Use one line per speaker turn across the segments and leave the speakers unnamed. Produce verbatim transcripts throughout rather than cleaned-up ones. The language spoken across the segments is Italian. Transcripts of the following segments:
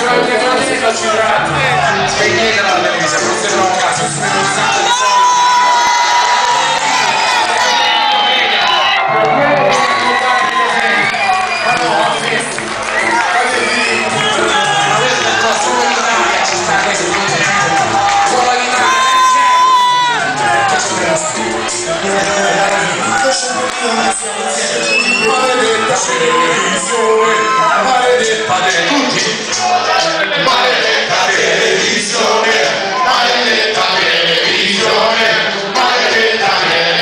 qualche fratello ci tratta. Spegnete la televisione, non sembra un caso, si vede un sacco di soldi. Ma no, a festa. Avete del prossimo in Italia ci sta questo solo in maledetta televisione, maledetta televisione, maledetta televisione, maledetta televisione, maledetta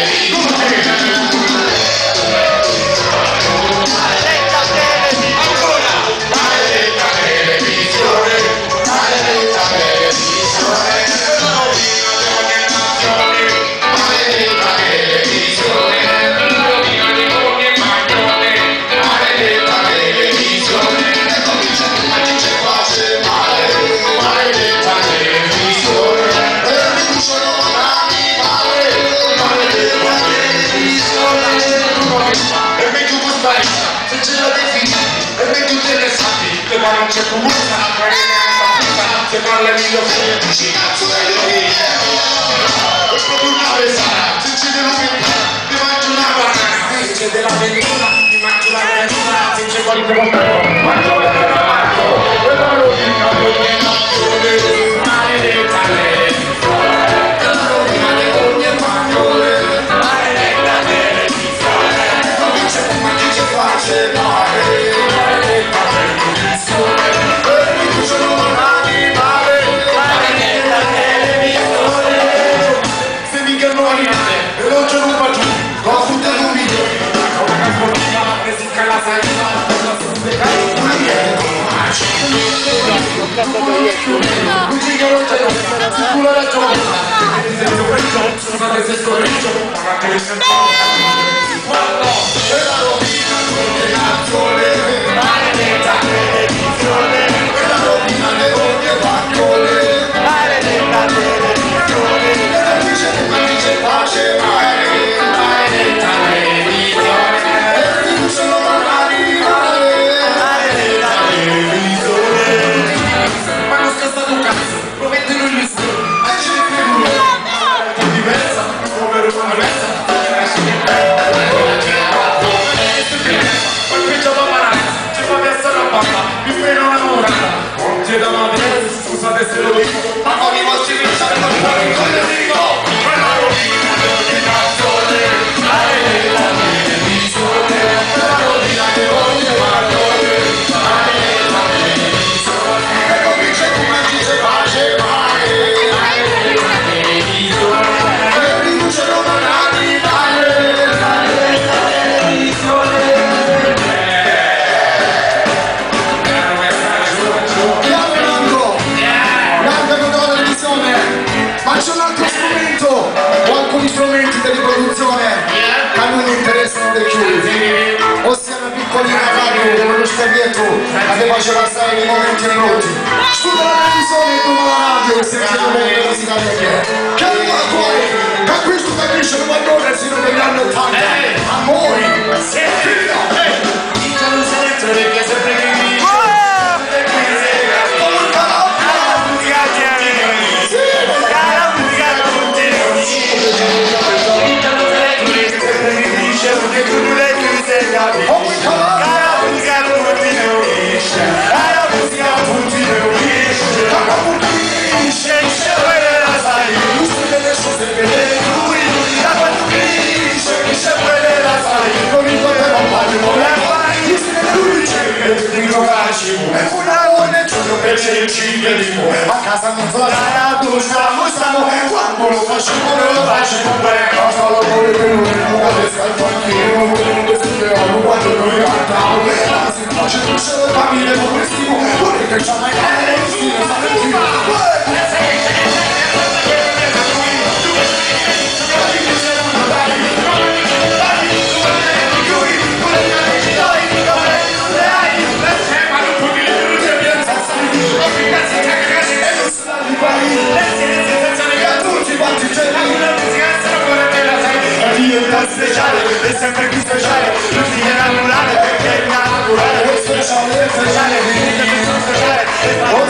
ma non c'è comunque una prega, se parla di io ci cazzo dai lì e proprio una pesata, se c'è della mentira mi mangio una banana, se c'è della mentira mi mangio una verdura, se c'è qualche volta mangio la banana, quella rovina ogni nazione, maledetta televisione, la rovina di ogni maglione, maledetta televisione, non c'è come chi ci face male, maledetta televisione. Scusate se lo dico, ma come vostri pensare non fuori con le dico, quella rovina di ogni nazione, maledetta televisione, quella rovina di ogni maglione, maledetta televisione, e non dice come dice pace mai, maledetta televisione, e riducono un animale, maledetta televisione. C'è un altro strumento o alcuni strumenti di riproduzione che a noi non interessano di più, ossia una piccolina radio con uno specchietto che faceva stare nei momenti minuti. Scusa la televisione e toma la radio e si vede la musica che arriva a cuore, che a questo capisce come allora il sino degli anni ottanta. Amori, il caroselletto perché sempre che mi a casa non so la dove stiamo, stiamo quando lo facciamo, lo facciamo bene cosa lo vuole per lui, non vuole scalfare non vuole studiare quando noi cantiamo ma si faccia non ce lo famiglia come stimo vuole che c'ha mai bene lo stile ma non si speciale, è sempre più speciale, non si viene naturale perché è naturale, è speciale, è speciale, è speciale, è speciale,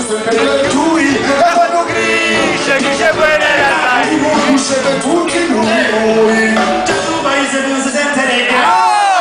sempre tui,
Quando grisce, chi c'è buona la sai.
siete tutti noi.
Già tu paese non si sente nega.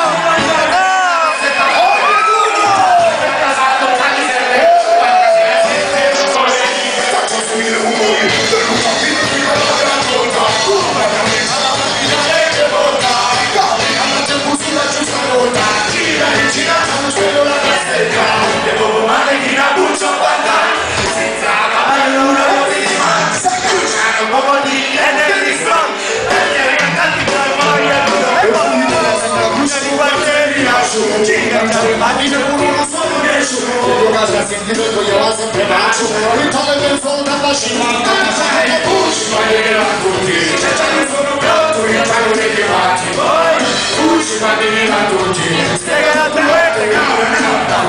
Io casa sentito io sempre bacio, intolle sono da bacino, e push, ma io la tutti, c'è già che sono pronto, io c'ho dei chiamati, push, ma io la tutti, spiega la tua vita,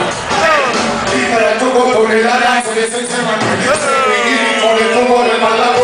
libera il tuo corpo nella danza, che senza mangiare, il tuo cuore balla